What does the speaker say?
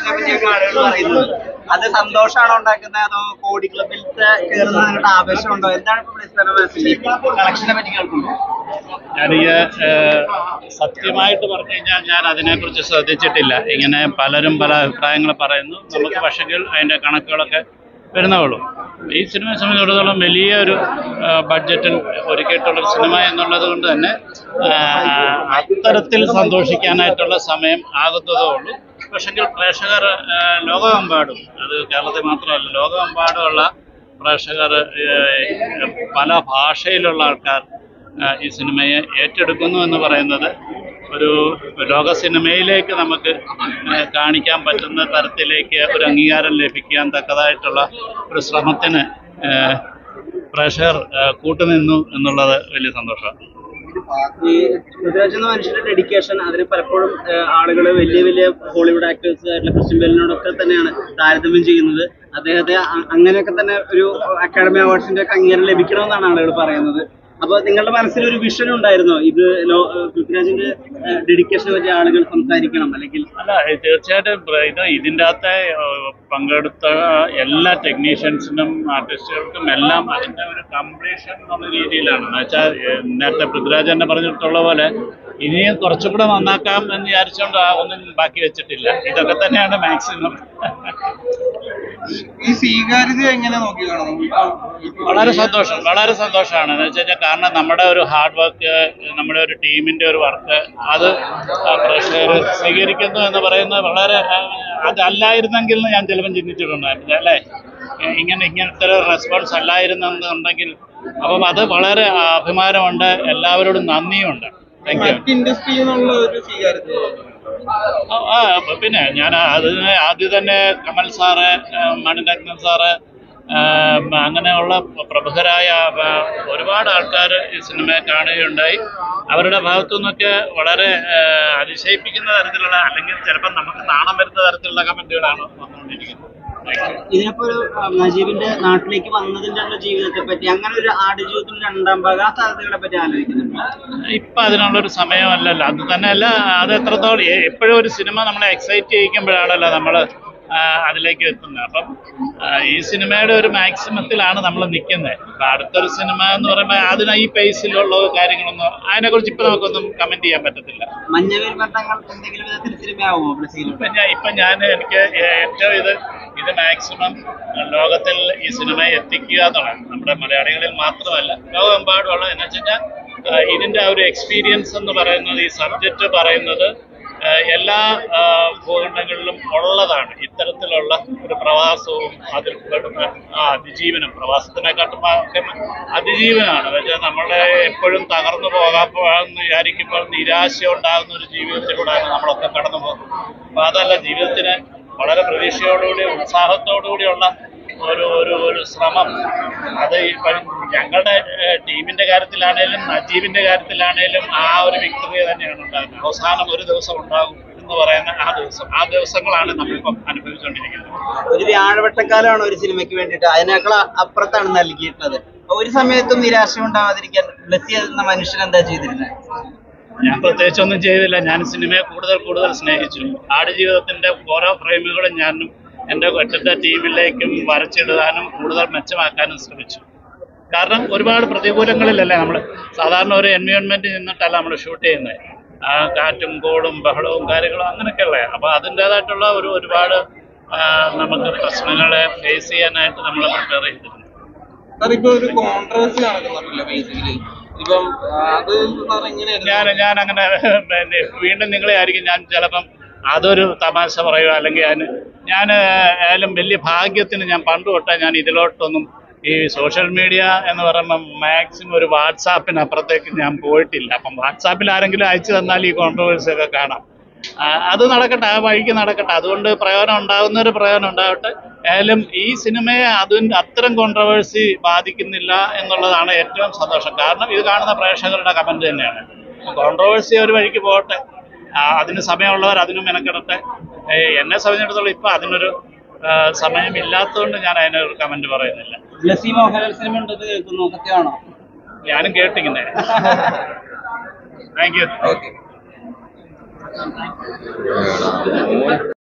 സിനിമയെ പറ്റിയൊക്കെ ആളുകൾ പറയുന്നത്. അത് സന്തോഷമാണോ ഉണ്ടാക്കുന്നത് അതോ കോടി ക്ലബിലത്തെ കയറുന്ന നിങ്ങളുടെ ആവേശമുണ്ടോ? എന്താണ് ഇപ്പൊ കളക്ഷനെ പറ്റി കേൾക്കുമ്പോൾ? സത്യമായിട്ട് പറഞ്ഞു കഴിഞ്ഞാൽ ഞാൻ അതിനെക്കുറിച്ച് ശ്രദ്ധിച്ചിട്ടില്ല. ഇങ്ങനെ പലരും പല അഭിപ്രായങ്ങൾ പറയുന്നു. നമുക്ക് പക്ഷെങ്കിൽ അതിൻ്റെ കണക്കുകളൊക്കെ വരുന്നതുള്ളൂ. ഈ സിനിമയെ സംബന്ധിച്ചിടത്തോളം വലിയൊരു ബഡ്ജറ്റിൽ ഒരുക്കിയിട്ടുള്ള സിനിമ എന്നുള്ളത് കൊണ്ട് തന്നെ അത്തരത്തിൽ സന്തോഷിക്കാനായിട്ടുള്ള സമയം ആകുന്നതേ ഉള്ളൂ. പക്ഷെങ്കിൽ പ്രേക്ഷകർ ലോകമെമ്പാടും, അത് കേരളത്തിൽ മാത്രമല്ല ലോകമെമ്പാടുമുള്ള പ്രേക്ഷകർ, പല ഭാഷയിലുള്ള ആൾക്കാർ ഈ സിനിമയെ ഏറ്റെടുക്കുന്നു എന്ന് പറയുന്നത് ഒരു ലോക സിനിമയിലേക്ക് നമുക്ക് കാണിക്കാൻ പറ്റുന്ന തരത്തിലേക്ക് ഒരു അംഗീകാരം ലഭിക്കാൻ തക്കതായിട്ടുള്ള ഒരു ശ്രമത്തിന് പ്രേക്ഷകർ കൂട്ടുനിന്നു എന്നുള്ളത് വലിയ സന്തോഷമാണ്. ഈ പൃഥ്വിരാജ് എന്ന മനുഷ്യന്റെ ഡെഡിക്കേഷൻ, അതിന് പലപ്പോഴും ആളുകൾ വലിയ വലിയ ഹോളിവുഡ് ആക്ടേഴ്സ് ആയിട്ടുള്ള ക്രിസ്ത്യൻ ബെയിലിനോടൊക്കെ തന്നെയാണ് താരതമ്യം ചെയ്യുന്നത്. അദ്ദേഹത്തെ അങ്ങനെയൊക്കെ തന്നെ ഒരു അക്കാഡമി അവാർഡ്സിന്റെ ഒക്കെ അംഗീകാരം ലഭിക്കണമെന്നാണ് ആളുകൾ പറയുന്നത്. അപ്പൊ നിങ്ങളുടെ മനസ്സിൽ ഒരു വിഷൻ ഉണ്ടായിരുന്നോ ഇത് പൃഥ്വിരാജിന്റെ ഡെഡിക്കേഷനെ പറ്റി ആളുകൾ സംസാരിക്കണം അല്ലെങ്കിൽ? അല്ല, തീർച്ചയായിട്ടും ഇതിൻ്റെ അകത്തെ പങ്കെടുത്ത എല്ലാ ടെക്നീഷ്യൻസിനും ആർട്ടിസ്റ്റുകൾക്കും എല്ലാം അതിൻ്റെ ഒരു കംപ്ലീഷൻ എന്നുള്ള രീതിയിലാണ്. എന്ന് വെച്ചാൽ നേരത്തെ പൃഥ്വിരാജ് തന്നെ പറഞ്ഞിട്ടുള്ള പോലെ ഇനിയും കുറച്ചും കൂടെ നന്നാക്കാം എന്ന് വിചാരിച്ചുകൊണ്ട് ഒന്നും ബാക്കി വെച്ചിട്ടില്ല. ഇതൊക്കെ തന്നെയാണ് മാക്സിമം. ഈ സ്വീകാര്യത എങ്ങനെ നോക്കി കാണുന്നു? വളരെ സന്തോഷമാണ്. എന്ന് വെച്ച് കഴിഞ്ഞാൽ കാരണം നമ്മുടെ ഒരു ഹാർഡ് വർക്ക്, നമ്മുടെ ഒരു ടീമിന്റെ ഒരു വർക്ക് അത് പ്രേക്ഷകർ സ്വീകരിക്കുന്നു എന്ന് പറയുന്നത് വളരെ, അതല്ലായിരുന്നെങ്കിൽ ഞാൻ ചിലപ്പം ചിന്തിച്ചിട്ടുണ്ടായിരുന്നു അല്ലേ, ഇങ്ങനത്തെ ഒരു റെസ്പോൺസ് അല്ലായിരുന്നെന്നുണ്ടെങ്കിൽ. അപ്പം അത് വളരെ അഭിമാനമുണ്ട്, എല്ലാവരോടും നന്ദിയുണ്ട്. Thank you. പിന്നെ ഞാൻ അതിന് ആദ്യം തന്നെ കമൽ സാറ്, മണിരത്നം സാറ്, അങ്ങനെയുള്ള പ്രമുഖരായ ഒരുപാട് ആൾക്കാർ ഈ സിനിമയെ കാണുകയുണ്ടായി. അവരുടെ ഭാഗത്തു നിന്നൊക്കെ വളരെ അതിശയിപ്പിക്കുന്ന തരത്തിലുള്ള, അല്ലെങ്കിൽ ചിലപ്പോൾ നമുക്ക് നാണം വരുന്ന തരത്തിലുള്ള കമന്റുകളാണ് വന്നുകൊണ്ടിരിക്കുന്നത്. ഇതിനിപ്പോ നജീബിന്റെ നാട്ടിലേക്ക് വന്നതിന്റെ ജീവിതത്തെ പറ്റി, അങ്ങനെ ഒരു ആടുജീവിതത്തിന്റെ രണ്ടാം ഭാഗം, ആ സാധ്യതകളെ പറ്റി ആലോചിക്കുന്നുണ്ട്? ഇപ്പൊ അതിനുള്ളൊരു സമയമല്ലല്ലോ. അത് തന്നെയല്ല, അത് എത്രത്തോളം എപ്പോഴും ഒരു സിനിമ നമ്മളെ എക്സൈറ്റ് ചെയ്യിക്കുമ്പോഴാണല്ലോ നമ്മൾ അതിലേക്ക് എത്തുന്നത്. അപ്പം ഈ സിനിമയുടെ ഒരു മാക്സിമത്തിലാണ് നമ്മൾ നിൽക്കുന്നത്. അപ്പം അടുത്തൊരു സിനിമ എന്ന് പറയുമ്പോൾ അതിന് ഈ പേസിലുള്ള കാര്യങ്ങളൊന്നും അതിനെക്കുറിച്ച് ഇപ്പം നമുക്കൊന്നും കമന്റ് ചെയ്യാൻ പറ്റത്തില്ല. ഇപ്പം ഞാൻ എനിക്ക് ഏറ്റവും ഇത് മാക്സിമം ലോകത്തിൽ ഈ സിനിമയെ എത്തിക്കുക എന്നുള്ളത്, നമ്മുടെ മലയാളികളിൽ മാത്രമല്ല ലോകമെമ്പാടുമുള്ള, എന്ന് വെച്ച് കഴിഞ്ഞാൽ ഇതിൻ്റെ ആ ഒരു എക്സ്പീരിയൻസ് എന്ന് പറയുന്നത്, ഈ സബ്ജക്റ്റ് പറയുന്നത് എല്ലാ ഭൂഖണ്ഡങ്ങളിലും ഉള്ളതാണ്. ഇത്തരത്തിലുള്ള ഒരു പ്രവാസവും അതിൽ പെടുന്ന അതിജീവനം, പ്രവാസത്തിനെക്കാട്ടും അതിജീവനമാണ്. എന്നുവെച്ചാൽ നമ്മളെ എപ്പോഴും തകർന്നു പോകാമെന്ന് വിചാരിക്കുമ്പോൾ നിരാശ ഉണ്ടാകുന്ന ഒരു ജീവിതത്തിലൂടെയാണ് നമ്മളൊക്കെ കടന്നു പോകുന്നത്. അപ്പോൾ അതല്ല, ജീവിതത്തിന് വളരെ പ്രതീക്ഷയോടുകൂടി ഉത്സാഹത്തോടുകൂടിയുള്ള ഒരു ശ്രമം. അത് ഞങ്ങളുടെ ടീമിന്റെ കാര്യത്തിലാണേലും നജീബിന്റെ കാര്യത്തിലാണേലും ആ ഒരു വിക്ടറി തന്നെയാണ് ഉണ്ടാകുന്നത്. അവസാനം ഒരു ദിവസം ഉണ്ടാകും എന്ന് പറയുന്ന ആ ദിവസങ്ങളാണ് നമ്മളിപ്പം അനുഭവിച്ചുകൊണ്ടിരിക്കുന്നത്. ഒരു വ്യാഴവട്ടക്കാലമാണ് ഒരു സിനിമയ്ക്ക് വേണ്ടിയിട്ട്, അതിനേക്കാൾ അപ്പുറത്താണ് നൽകിയിട്ടുള്ളത്. ഒരു സമയത്തും നിരാശ ഉണ്ടാവാതിരിക്കാൻ ബ്ലെസ്സി എന്ന മനുഷ്യൻ എന്താ ചെയ്തിരുന്നത്? ഞാൻ പ്രത്യേകിച്ചൊന്നും ചെയ്തില്ല. ഞാൻ സിനിമയെ കൂടുതൽ സ്നേഹിച്ചു. ആടുജീവിതത്തിന്റെ ഓരോ ഫ്രെയിമുകളും ഞാനും എൻ്റെ ഒറ്റത്തെ ടീമിലേക്കും വരച്ചിടാനും കൂടുതൽ മെച്ചമാക്കാനും ശ്രമിച്ചു. കാരണം ഒരുപാട് പ്രതികൂലങ്ങളിലല്ലേ നമ്മൾ സാധാരണ ഒരു എൻവയോൺമെൻറ്റിൽ നിന്നിട്ടല്ല നമ്മൾ ഷൂട്ട് ചെയ്യുന്നത്. കാറ്റും കോളും ബഹളവും കാര്യങ്ങളും അങ്ങനെയൊക്കെയുള്ള, അപ്പോൾ അതിൻ്റേതായിട്ടുള്ള ഒരുപാട് നമുക്ക് പ്രശ്നങ്ങളെ ഫേസ് ചെയ്യാനായിട്ട് നമ്മൾ പ്രിപ്പയർ ചെയ്തിട്ടുണ്ട്. ഞാൻ അങ്ങനെ വീണ്ടും നിങ്ങളെ ആയിരിക്കും ഞാൻ ചിലപ്പം അതൊരു തമാശ പറയുക, അല്ലെങ്കിൽ ഞാൻ ആയാലും വലിയ ഭാഗ്യത്തിന് ഞാൻ പണ്ട് തൊട്ടേ ഞാൻ ഇതിലോട്ടൊന്നും ഈ സോഷ്യൽ മീഡിയ എന്ന് പറയുമ്പോൾ മാക്സിമം ഒരു വാട്സാപ്പിനപ്പുറത്തേക്ക് ഞാൻ പോയിട്ടില്ല. അപ്പം വാട്സാപ്പിൽ ആരെങ്കിലും അയച്ചു തന്നാൽ ഈ കോൺട്രവേഴ്സി ഒക്കെ കാണാം. അത് നടക്കട്ടെ, ആ വഴിക്ക് നടക്കട്ടെ. അതുകൊണ്ട് പ്രയോജനം ഉണ്ടാകുന്നൊരു പ്രയോജനം ഉണ്ടാവട്ടെ. ആയാലും ഈ സിനിമയെ അത്തരം കോൺട്രവേഴ്സി ബാധിക്കുന്നില്ല എന്നുള്ളതാണ് ഏറ്റവും സന്തോഷം. കാരണം ഇത് കാണുന്ന പ്രേക്ഷകരുടെ കമന്റ് തന്നെയാണ്. കോൺട്രവേഴ്സി ഒരു വഴിക്ക് പോകട്ടെ, അതിന് സമയമുള്ളവർ അതിനും മെനക്കെടട്ടെ. എന്നെ സംബന്ധിച്ചിടത്തോളം ഇപ്പം അതിനൊരു സമയമില്ലാത്തതുകൊണ്ട് ഞാൻ അതിനൊരു കമന്റ് പറയുന്നില്ല. ഞാനും കേട്ടിങ്ങനെ. Thank you.